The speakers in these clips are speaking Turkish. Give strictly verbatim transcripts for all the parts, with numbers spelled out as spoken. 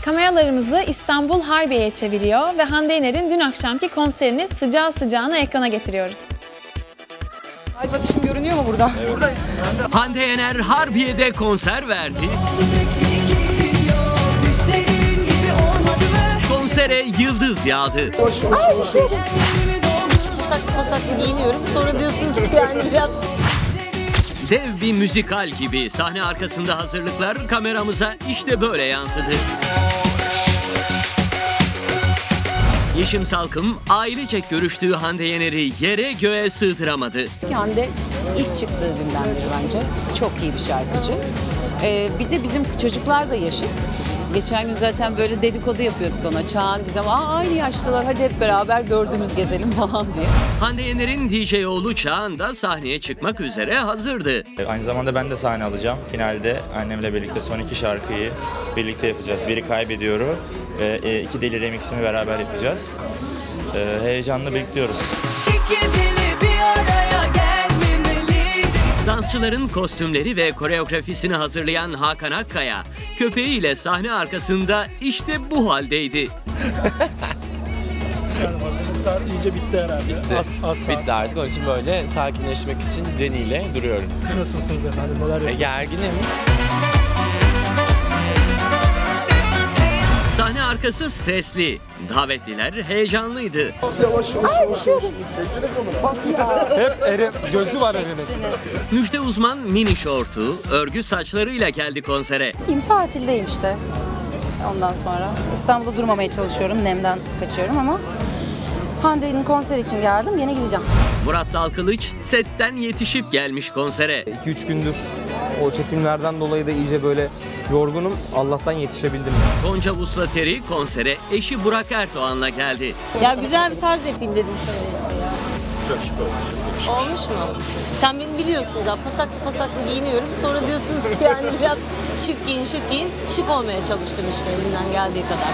Kameralarımızı İstanbul Harbiye'ye çeviriyor ve Hande Yener'in dün akşamki konserini sıcağı sıcağına ekrana getiriyoruz. Kalp atışım görünüyor mu buradan? Evet. Hande Yener Harbiye'de konser verdi. Konsere yıldız yağdı. Pasaklı pasaklı giyiniyorum. Sonra diyorsunuz ki yani biraz... Dev bir müzikal gibi sahne arkasında hazırlıklar kameramıza işte böyle yansıdı. Yeşim Salkım ailecek görüştüğü Hande Yener'i yere göğe sığdıramadı. Hande ilk çıktığı günden beri bence çok iyi bir şarkıcı. Ee, bir de bizim çocuklar da yaşıt. Geçen gün zaten böyle dedikodu yapıyorduk ona. Çağan Gizem, aa aynı yaşlılar hadi hep beraber dördümüz gezelim falan diye. Hande Yener'in D J oğlu Çağan da sahneye çıkmak üzere hazırdı. Aynı zamanda ben de sahne alacağım. Finalde annemle birlikte son iki şarkıyı birlikte yapacağız. Biri Kaybediyor'u ve iki Deli remixini beraber yapacağız. Ee, heyecanla bekliyoruz. Dansçıların kostümleri ve koreografisini hazırlayan Hakan Akkaya, köpeğiyle sahne arkasında işte bu haldeydi. Yani hazırlıklar iyice bitti herhalde. Bitti. Az, az Bitti artık. Onun için böyle sakinleşmek için Jenny ile duruyorum. Siz nasılsınız efendim? Neler E, yapıyorsunuz? gerginim. Sahne arkası stresli, davetliler heyecanlıydı. Yavaş yavaş yavaş. Hep Eren, gözü var Eren'in. Müjde Uzman mini şortu, örgü saçlarıyla geldi konsere. İyiyim, tatildeyim işte. Ondan sonra İstanbul'da durmamaya çalışıyorum. Nemden kaçıyorum ama Hande'nin konseri için geldim. Yine gideceğim. Murat Dalkılıç setten yetişip gelmiş konsere. iki üç gündür o çekimlerden dolayı da iyice böyle yorgunum. Allah'tan yetişebildim. Gonca Vuslateri konsere eşi Burak Erdoğan'la geldi. Ya güzel bir tarz yapayım dedim şöyle işte ya. Çok şık olmuş. Olmuş mu? Sen beni biliyorsun da pasaklı pasaklı giyiniyorum. Sonra diyorsunuz ki yani biraz şık giyin şık giyin. Şık olmaya çalıştım işte elimden geldiği kadar.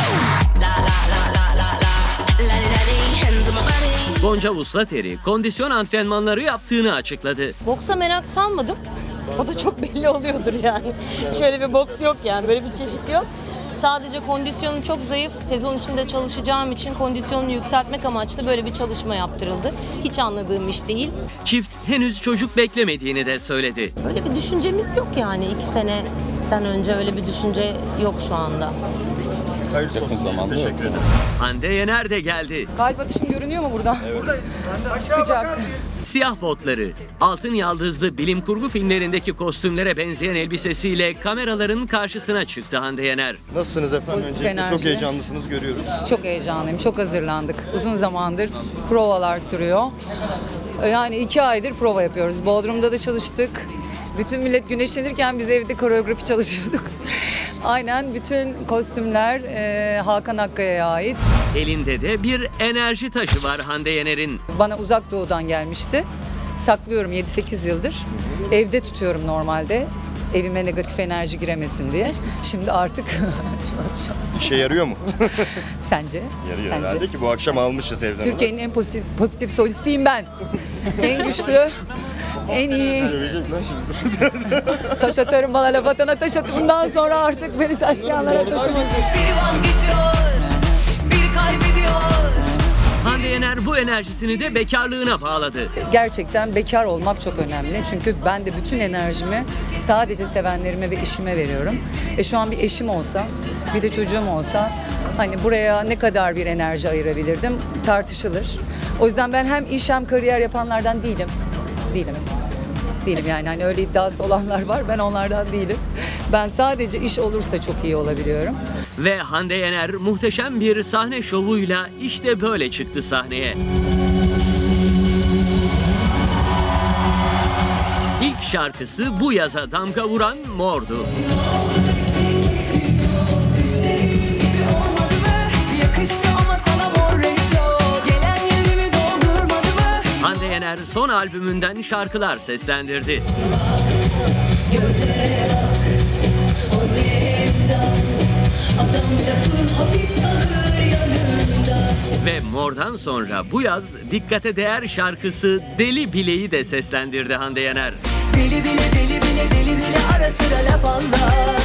Gonca Vuslateri kondisyon antrenmanları yaptığını açıkladı. Boksa merak salmadım. O da çok belli oluyordur yani. Şöyle bir boks yok yani, böyle bir çeşit yok. Sadece kondisyonum çok zayıf. Sezon içinde çalışacağım için kondisyonunu yükseltmek amaçlı böyle bir çalışma yaptırıldı. Hiç anladığım iş değil. Çift henüz çocuk beklemediğini de söyledi. Öyle bir düşüncemiz yok yani. iki seneden önce öyle bir düşünce yok şu anda. Hayırlısı olsun. Zamanda. Teşekkür ederim. Hande Yener de geldi. Kalp atışım görünüyor mu buradan? Evet. Çıkacak. Siyah botları, altın yaldızlı bilim kurgu filmlerindeki kostümlere benzeyen elbisesiyle kameraların karşısına çıktı Hande Yener. Nasılsınız efendim? Pozitif Öncelikle enerji. çok heyecanlısınız, görüyoruz. Çok heyecanlıyım. Çok hazırlandık. Uzun zamandır provalar sürüyor. Yani iki aydır prova yapıyoruz. Bodrum'da da çalıştık. Bütün millet güneşlenirken biz evde koreografi çalışıyorduk. Aynen, bütün kostümler e, Hakan Akkaya'ya ait. Elinde de bir enerji taşı var Hande Yener'in. Bana Uzak Doğu'dan gelmişti. Saklıyorum yedi sekiz yıldır. Evde tutuyorum normalde. Evime negatif enerji giremesin diye. Şimdi artık çok çok. İşe yarıyor mu? Sence? Yarıyor Sence? herhalde ki bu akşam almışız evden. Türkiye'nin en pozitif, pozitif solistiyim ben. En güçlü, en iyi. Söyleyecek lan şimdi. Taş atarım, bana laf atana taş at. Bundan sonra artık beni taşlayanlara taşımayın. Hande Yener bu enerjisini de bekarlığına bağladı. Gerçekten bekar olmak çok önemli. Çünkü ben de bütün enerjimi sadece sevenlerime ve eşime veriyorum. E şu an bir eşim olsa, bir de çocuğum olsa hani buraya ne kadar bir enerji ayırabilirdim tartışılır. O yüzden ben hem iş hem kariyer yapanlardan değilim. Değilim. Değilim yani, hani öyle iddiası olanlar var, ben onlardan değilim. Ben sadece iş olursa çok iyi olabiliyorum. Ve Hande Yener muhteşem bir sahne şovuyla işte böyle çıktı sahneye. İlk şarkısı bu yaza damga vuran Mor'du. Hande Yener son albümünden şarkılar seslendirdi. Ve Mor'dan sonra bu yaz dikkate değer şarkısı Deli Bile'yi de seslendirdi Hande Yener. Deli bile deli bile deli bile ara sıra laf anlar.